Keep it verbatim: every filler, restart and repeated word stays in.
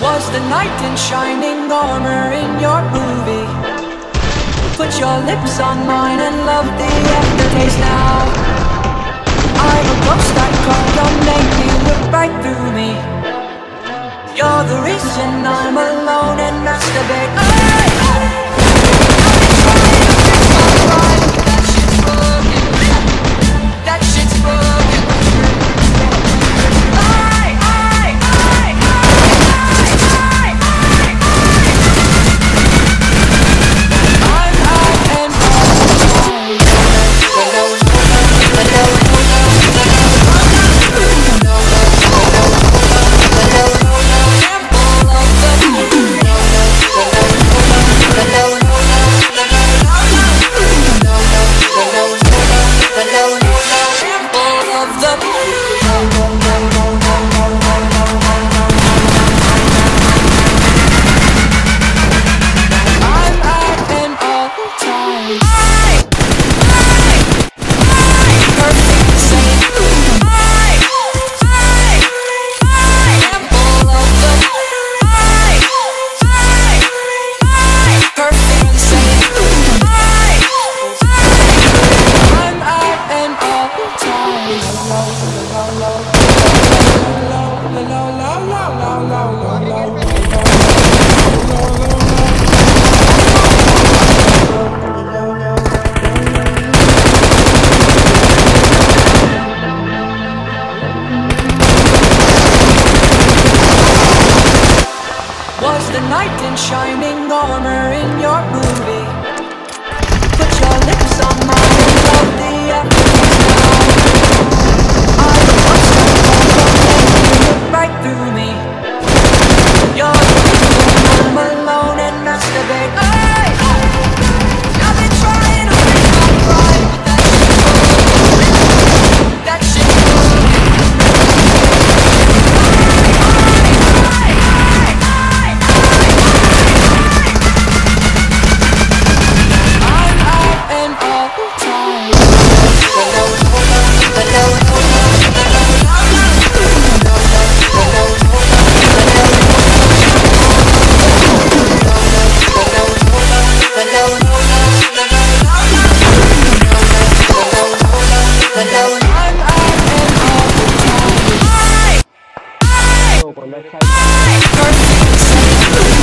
Was the knight in shining armor in your movie? Put your lips on mine and love the aftertaste now. I'm a ghost that called your name, you look right through me. You're the reason I'm alone and masturbate. Hey, hey. That shit's broken. I, I, I, I, I, I, I'm out and was the knight in shining armor in your movie. Put your lips on mine and love the aftertaste now. I'm a monster, you look right through me. You're the reason I'm alone and masturbate. Hey, I've been trying to break my pride, but that shit's broken. Perfect.